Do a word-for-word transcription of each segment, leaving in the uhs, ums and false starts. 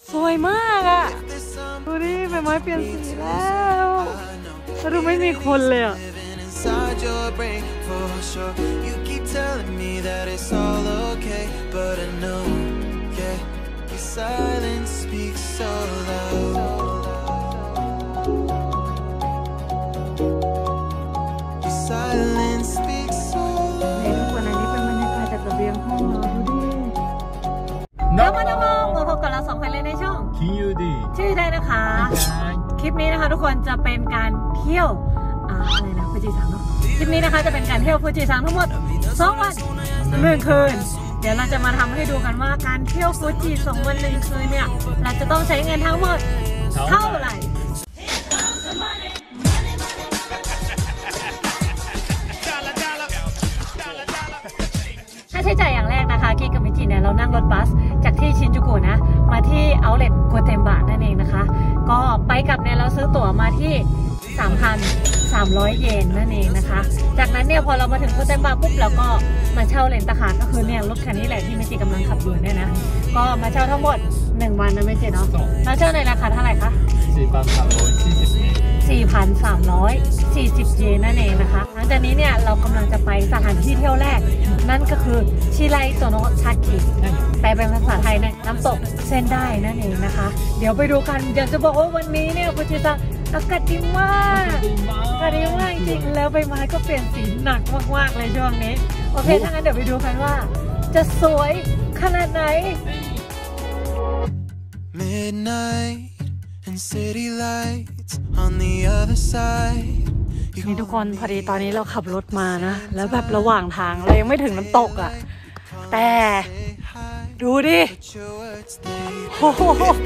สวยมากอ่ะดูดิใบไม้เปลี่ยนสีแล้วแล้วดูไม่มีคนเลยอ่ะแล้วมาดูมาพบกับเราสองคนเลยในช่องคิวดีชื่อได้นะคะคลิปนี้นะคะทุกคนจะเป็นการเที่ยวอะไรนะฟูจิซังเนาะคลิปนี้นะคะจะเป็นการเที่ยวฟูจิซังทั้งหมดสองวันหนึ่งคืนเดี๋ยวเราจะมาทำให้ดูกันว่าการเที่ยวฟูจิสองวันหนึ่งคืนเนี่ยเราจะต้องใช้เงินทั้งหมดเท่าไหร่ค่าใช้จ่ายอย่างแรกนะคะกิ๊กกับมิจิเนี่ยเรานั่งรถบัสจากที่ชินจูกุนะมาที่เอาท์เลทโกเทมบะนั่นเองนะคะก็ไปกลับเนี่ยเราซื้อตั๋วมาที่ สามพันสามร้อย เยนนั่นเองนะคะจากนั้นเนี่ยพอเรามาถึงโกเทมบะปุ๊บเราก็มาเช่าเรนตาคาร์ก็คือเนี่ยรถคันนี้แหละที่มิจิกำลังขับอยู่เนี่ยนะก็มาเช่าทั้งหมดหนึ่งวันนะมิจิเนาะเราเช่าในราคาเท่าไหร่คะ สี่พันสามร้อยสี่สิบ สี่พันสามร้อยสี่สิบ เยนนั่นเองนะคะหลังจากนี้เนี่ยเรากำลังจะไปสถานที่เที่ยวแรกนั่นก็คือชิไรโตโนะชากิแปลเป็นภาษาไทยเนี่ยน้ำตกเส้นได้นั่นเองนะคะเดี๋ยวไปดูกันอยากจะบอกว่าวันนี้เนี่ยฟูจิซังอากาศดีมากอากาศดีมากจริงแล้วใบไม้ก็เปลี่ยนสีหนักมากๆเลยช่วงนี้โอเคถ้างั้นเดี๋ยวไปดูกันว่าจะสวยขนาดไหน Midnight and city lights on the other side นี่ทุกคนพอดีตอนนี้เราขับรถมานะแล้วแบบระหว่างทางเรายังไม่ถึงน้ำตกอ่ะแต่ดูดิโอ้โห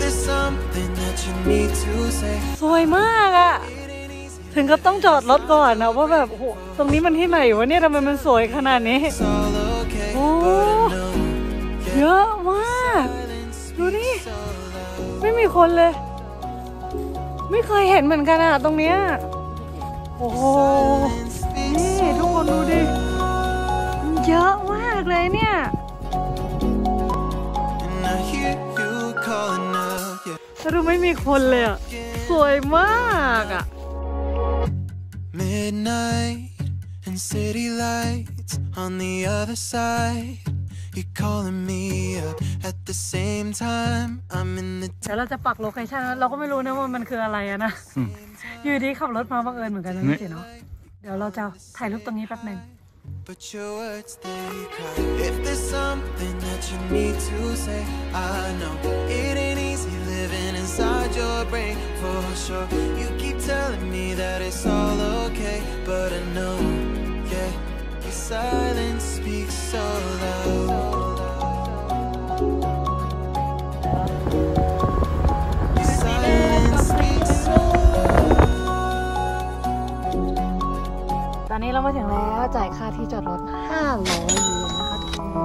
สวยมากอ่ะถึงกับต้องจอดรถก่อนนะว่าแบบโอ้โหตรงนี้มันที่ไหนวะเนี่ยทำไมมันสวยขนาดนี้โอ้เยอะมากดูดิไม่มีคนเลยไม่เคยเห็นเหมือนกันอะตรงเนี้ยโอ้โหนี่ทุกคนดูดิเยอะมากเลยเนี่ยแต่ดูไม่มีคนเลยอะสวยมากอะ Midnight and city lights on the other side You're calling me up at the same time I'm in the เดี๋ยวเราจะปักโลเคชั่นเราก็ไม่รู้นะว่ามันคืออะไรอะนะอยู่ดีขับรถมาบังเอิญเหมือนกันนะพี่เนาะเดี๋ยวเราจะถ่ายรูปตรงนี้แป๊บนึง But your words they cry If there's something that you need to say I know it ain't easy living inside your brain for sure You keep telling me that it's all okay But I know yeah Your silence speaks so loud Your silence speaks so loud ตอนนี้เรามาถึงแล้วจ่ายค่าที่จอดรถห้าร้อยเยนนะคะ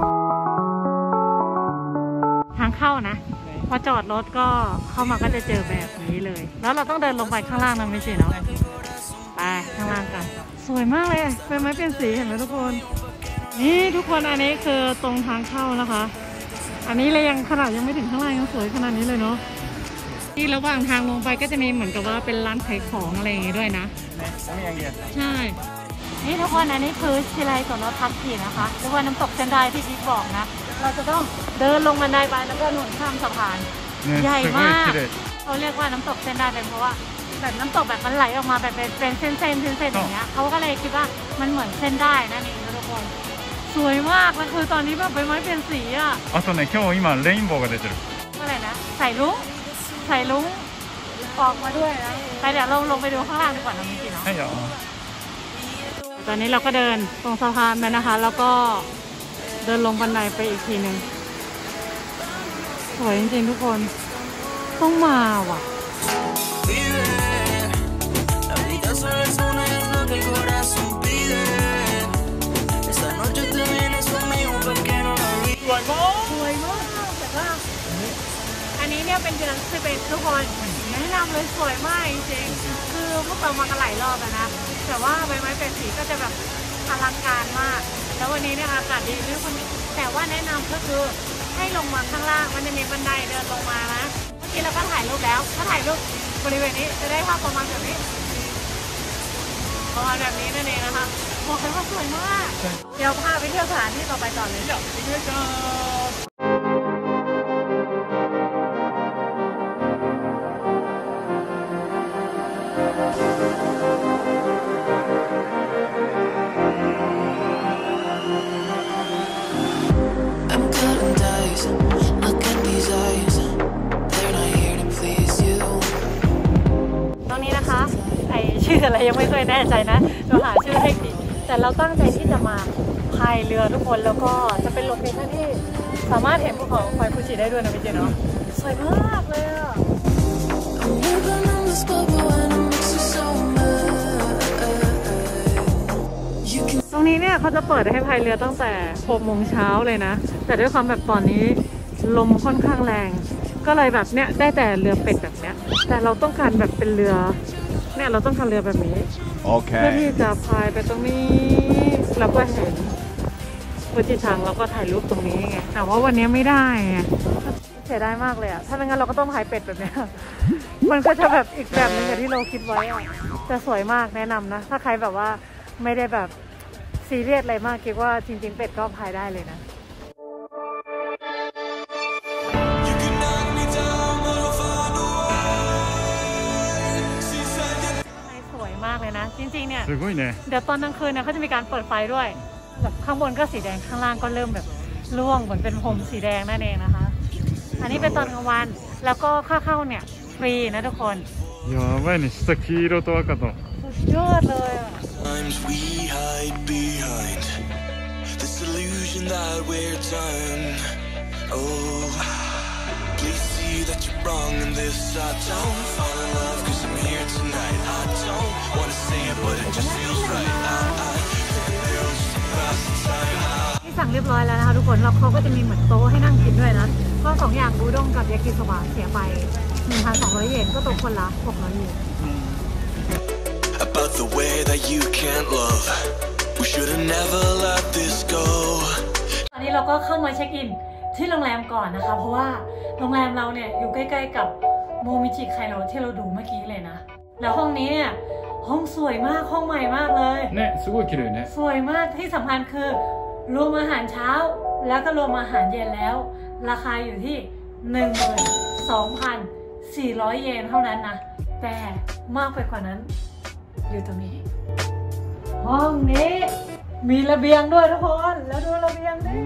ทางเข้านะพอจอดรถก็เข้ามาก็จะเจอแบบนี้เลยแล้วเราต้องเดินลงไปข้างล่างนะไม่ใช่เนาะไปข้างล่างกันสวยมากเลยเป็นไม้เปลี่ยนสีเห็นไหมทุกคนนี่ทุกคนอันนี้คือตรงทางเข้านะคะอันนี้เลยยังขนาดยังไม่ถึงข้างล่างยังสวยขนาดนี้เลยเนาะที่ระหว่างทางลงไปก็จะมีเหมือนกับว่าเป็นร้านขายของอะไรอย่างงี้ด้วยนะใช่นี่ทุกคนอันนี้คือชิไรโตโนะชากินะคะหรือว่าน้ำตกเซนไดที่พี่บอกนะเราจะต้องเดินลงบันไดไปแล้วก็หนุนข้ามสะพานใหญ่มากเขาเรียกว่าน้ำตกเซนไดเป็นเพราะว่าแบบน้ำตกแบบมันไหลออกมาแบบเป็นเส้นๆเส้นๆอย่างเงี้ยเขาก็เลยคิดว่ามันเหมือนเส้นได้นั่นเองทุกคนสวยมากแล้วคือตอนนี้แบบใบไม้เปลี่ยนสีอ่ะあとね今日今レインボーが出てるอะไรนะใส่ลุ้งใส่ลุ้งออกมาด้วยนะไปเดี๋ยวลงลงไปดูข้างล่างดีกว่าน้องมิจิเนาะตอนนี้เราก็เดินตรงสะพานไปนะคะแล้วก็เดินลงบันไดไปอีกทีหนึ่งสวยจริงๆทุกคนต้องมาว่ะสวยมากสวยมากแต่ว่าอันนี้เนี่ยเป็นเดือนสิบเอ็ดทุกคนแนะนำเลยสวยมากจริงๆคือพวกเรามากันหลายรอบแล้วนะแต่ว่าใบไม้เป็นสีก็จะแบบอลังการมากแล้ววันนี้เนี่ยอากาศดีด้วยคนแต่ว่าแนะนำก็คือให้ลงมาข้างล่างมันจะมีบันไดเดินลงมานะโอเคถ่ายรูปแล้วถ้าถ่ายรูปบริเวณนี้จะได้ภาพประมาณแบบนี้ประมาณแบบนี้นั่นเองนะคะบอกเลยว่าสวยมากเดี๋ยวพาไปเที่ยวสถานที่ต่อไปก่อนเลยเดี๋ยวไปเที่ยวกันตรงนี้นะคะไอชื่ออะไรยังไม่เคยแน่ใจนะเราหาชื่อให้ดีแต่เราตั้งใจที่จะมาพายเรือทุกคนแล้วก็จะเป็นโลเคชั่นที่สามารถเห็นภูเขาไฟฟูจิได้ด้วยนะพี่เจเนาะสวยมากเลยอะตรงนี้เนี่ยเขาจะเปิดให้พายเรือตั้งแต่หกโมงเช้าเลยนะแต่ด้วยความแบบตอนนี้ลมค่อนข้างแรงก็เลยแบบเนี้ยได้แต่เรือเป็ดแบบเนี้ยแต่เราต้องการแบบเป็นเรือเนี่ยเราต้องการเรือแบบนี้โอเคเพื่อที่จะพายไปตรงนี้แล้วก็เห็นฟูจิซังแล้วก็ถ่ายรูปตรงนี้ไงแต่ว่าวันนี้ไม่ได้ไงเสียดายมากเลยอะถ้าไม่งั้นเราก็ต้องพายเป็ดแบบเนี้ยมันก็จะแบบอีกแบบนึงอย่างที่เราคิดไว้อะแต่สวยมากแนะนำนะถ้าใครแบบว่าไม่ได้แบบซีเรียสอะไรมากคิดว่าจริงๆเป็ดก็พายได้เลยนะมากเลยนะจริงๆเนี่ยเดี๋ยวตอนกลางคืนเนี่ยเขาจะมีการเปิดไฟด้วยแบบข้างบนก็สีแดงข้างล่างก็เริ่มแบบร่วงเหมือนเป็นพรมสีแดงนั่นเองนะคะอันนี้เป็นตอนกลางวันแล้วก็ค่าเข้าเนี่ยฟรีนะทุกคนยาばいね下黄色と赤とสุดยอดเลยอ่ะthat you're wrong in this I don't fall in love cause I'm here tonight I don't wanna say it but it just feels right I, I feel just to pass the time ที่สั่งเรียบร้อยแล้วนะคะทุกคนแล้วเขาก็จะมีเหมือนโต๊ะให้นั่งกินด้วยนะก็สองอย่างบูด้งกับยากิโซบะเสียไป หนึ่งพันสองร้อย เยนก็ตกคนละหกร้อยเยน About the way that you can't love we should have never let this go ตอนนี้เราก็เข้ามาเช็คอินที่โรงแรมก่อนนะคะเพราะว่าโรงแรมเราเนี่ยอยู่ใกล้ๆกับโมมิจิไคโรที่เราดูเมื่อกี้เลยนะแล้วห้องนี้เนี่ยห้องสวยมากห้องใหม่มากเลยเนี่ยสวยเลยเนี่ยสวยมากที่สำคัญคือรวมอาหารเช้าแล้วก็รวมอาหารเย็นแล้วราคาอยู่ที่ หนึ่งหมื่นสองพันสี่ร้อย เยนเท่านั้นนะแต่มากไปกว่านั้นอยู่ตรงนี้ห้องนี้มีระเบียงด้วยทุกคนแล้วดูระเบียงดิ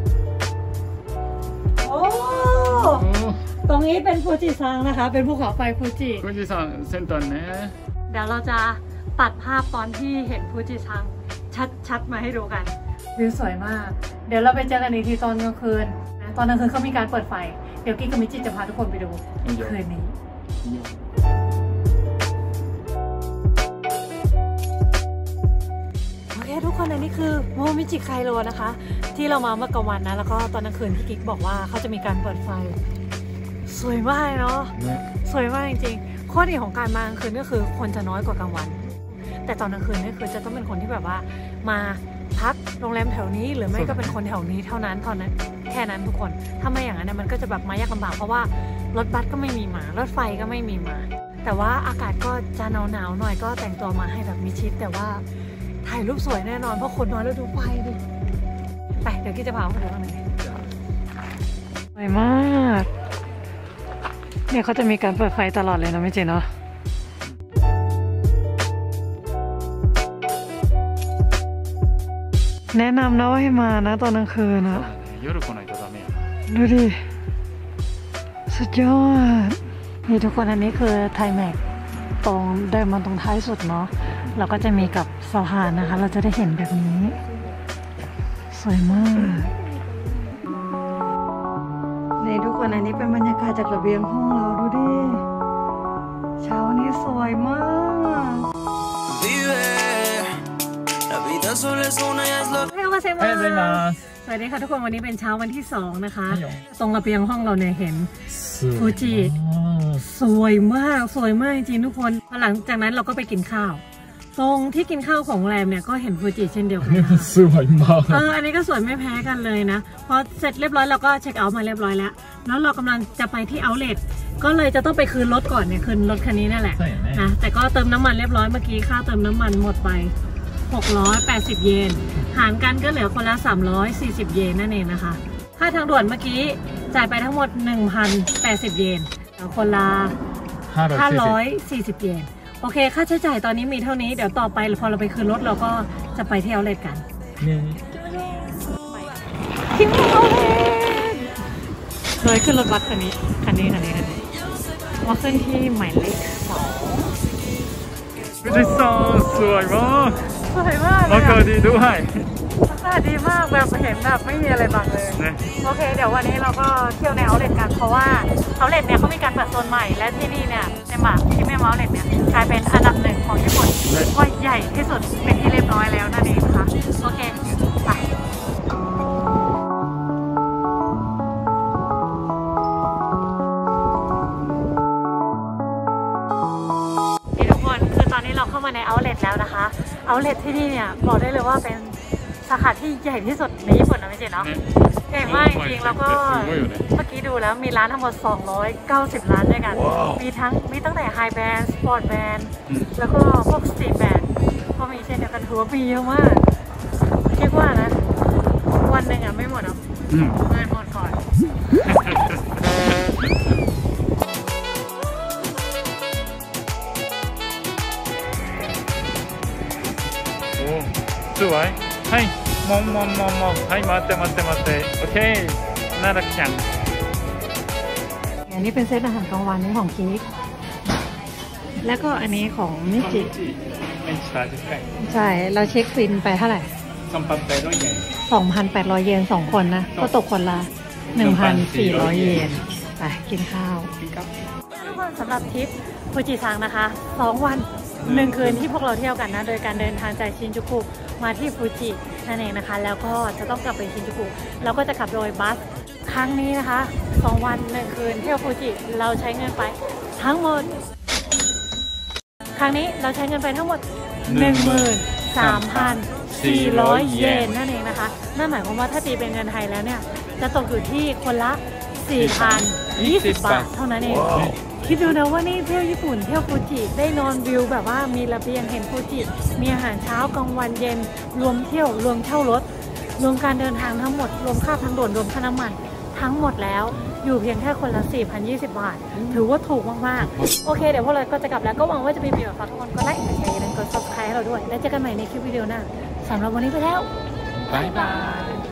โอ้ตรงนี้เป็นฟูจิซังนะคะเป็นภูเขาไฟฟูจิฟูจิซังเส้นตอนนี้เดี๋ยวเราจะตัดภาพตอนที่เห็นฟูจิซังชัดๆมาให้ดูกันวิวสวยมากเดี๋ยวเราไปเจอกันอีกทีตอนกลางคืนนะตอนกลางคืนเขามีการเปิดไฟเดี๋ยวกิ๊กกับมิจิจะพาทุกคนไปดูคืนนี้โอเคทุกคนอันนี้คือโมมิจิไคโรนะคะที่เรามาเมื่อกลางวันนะแล้วก็ตอนกลางคืนที่กิ๊กบอกว่าเขาจะมีการเปิดไฟสวยมากเนาะสวยมากจริงๆข้อดีของการมากลางคืนก็คือคนจะน้อยกว่ากลางวันแต่ตอนกลางคืนนี่คือจะต้องเป็นคนที่แบบว่ามาพักโรงแรมแถวนี้หรือไม่ก็เป็นคนแถวนี้เท่านั้นเท่านั้นแค่นั้นทุกคนถ้าไม่อย่างนั้นมันก็จะแบบมายากลำบากเพราะว่ารถบัสก็ไม่มีมารถไฟก็ไม่มีมาแต่ว่าอากาศก็จะหนาวๆหน่อยก็แต่งตัวมาให้แบบมิชิดแต่ว่าถ่ายรูปสวยแน่นอนเพราะคนน้อยแล้วดูไฟดิไปเดี๋ยวกิ๊กจะพาไปดูข้างในสวยมากเนี่ยเขาจะมีการเปิดไฟตลอดเลยนะไม่เจนเนาะแนะนำนะว่าให้มานะตอนกลางคืนนะดูดิสุดยอดนี่ทุกคนอันนี้คือไทแม็กตรงเดินมาตรงท้ายสุดเนาะเราก็จะมีกับสะพานนะคะเราจะได้เห็นแบบนี้สวยมากนี่ทุกคนอันนี้เป็นบรรยากาศจากระเบียงห้องเราดูดิเช้านี้สวยมากสวัสดีค่ะทุกคนวันนี้เป็นเช้าวันที่สองนะคะตรงระเบียงห้องเราเนี่ยเห็นฟูจิสวยมากสวยมากจริงๆทุกคนหลังจากนั้นเราก็ไปกินข้าวตรงที่กินข้าวของโรงแรมเนี่ยก็เห็นฟูจิเช่นเดียวกันสวยมากเอออันนี้ก็สวยไม่แพ้กันเลยนะพอเสร็จเรียบร้อยเราก็เช็คเอาท์มาเรียบร้อยแล้วแล้วเรากำลังจะไปที่เอาท์เลทก็เลยจะต้องไปคืนรถก่อนเนี่ยคืนรถคันนี้นั่นแหละนะแต่ก็เติมน้ำมันเรียบร้อยเมื่อกี้ค่าเติมน้ำมันหมดไปหกร้อยแปดสิบเยนหารกันก็เหลือคนละสามร้อยสี่สิบเยนนั่นเองนะคะค่าทางด่วนเมื่อกี้จ่ายไปทั้งหมด หนึ่งพันแปดสิบ เยนแล้วคนละห้าร้อยสี่สิบเยนโอเคค่าใช้จ่ายตอนนี้มีเท่านี้เดี๋ยวต่อไปพอเราไปคืนรถเราก็จะไปเที่ยวเล่นกันทิ้งเอาเลยเลยขึ้นรถบัสคันนี้คันนี้คันนี้คันนี้มาขึ้นที่หมายเลขสอง富士山สวยมากสวยมากอากาศดีด้วยอากาศดีมากแบบเห็นแบบไม่มีอะไรบังเลยโอเคเดี๋ยววันนี้เราก็เที่ยวในเอาท์เลทกันเพราะว่าเอาท์เลทเนี่ยเขามีการเปิดโซนใหม่และที่นี่เนี่ยในหมาที่แม่มาเอาท์เลทเนี่ยกลายเป็นอันดับหนึ่งของญี่ปุ่นว่าใหญ่ที่สุดเป็นที่เรียบร้อยแล้วนั่นเองนะคะโอเคไปตอนนี้เราเข้ามาในเอาท์เลทแล้วนะคะเอาท์เลทที่นี่เนี่ยบอกได้เลยว่าเป็นสาขาที่ใหญ่ที่สุดในญี่ปุ่นนะไม่ใช่เนาะใหญ่มากจริงๆแล้วก็เมื่อกี้ดูแล้วมีร้านทั้งหมดสองร้อยเก้าสิบร้านด้วยกันมีทั้งมีตั้งแต่ไฮแบนด์สปอร์ตแบนด์แล้วก็พวกสตรีทแบนด์ก็มีเช่นเดียวกันถือว่ามีเยอะมากคิดว่านะวันหนึ่งอ่ะไม่หมดหรอกเงินหมดก่อนสวยはいมองมองมองมองはい待って待って待ってโอเคน่ารักจังอันนี้เป็นเซตอาหารกลางวันนี้ของกิ๊กแล้วก็อันนี้ของมิจิใช่เราเช็คบินไปเท่าไหร่สองพันแปดร้อยเยนสองพันแปดร้อยเยนสองคนนะก็ตกคนละหนึ่งพันสี่ร้อยเยนไปกินข้าวทุกคนสำหรับทริปฟูจิซังนะคะสองวันหนึ่งคืนที่พวกเราเที่ยวกันนะโดยการเดินทางจากชินจูกุมาที่ฟูจินั่นเองนะคะแล้วก็จะต้องกลับไปชินจูกุเราก็จะขับโดยบัสครั้งนี้นะคะสองวันหนึ่งคืนเที่ยวฟูจิเราใช้เงินไปทั้งหมดครั้งนี้เราใช้เงินไปทั้งหมด หนึ่งหมื่นสามพันสี่ร้อย เยนนั่นเองนะคะนั่นหมายความว่าถ้าตีเป็นเงินไทยแล้วเนี่ยจะตกอยู่ที่คนละ สี่พันยี่สิบ บาทเท่านั้นเองคิดดูนะว่านี่เที่ยวญี่ปุ่นเที่ยวฟูจิได้นอนวิวแบบว่ามีระเบียงเห็นฟูจิมีอาหารเช้ากลางวันเย็นรวมเที่ยวรวมเช่ารถรวมการเดินทางทั้งหมดรวมค่าทางด่วนรวมค่าน้ำมันทั้งหมดแล้วอยู่เพียงแค่คนละ สี่พันยี่สิบ บาทถือว่าถูกมากๆโอเคเดี๋ยวพวกเราก็จะกลับแล้วก็หวังว่าจะมีประโยชน์ฝากทุกคนก็ไลค์กดแชร์อย่าลืมกด ซับสไครบ์ ให้เราด้วยแล้วเจอกันใหม่ในคลิปวิดีโอหน้าสำหรับวันนี้ไปแล้วบ๊ายบาย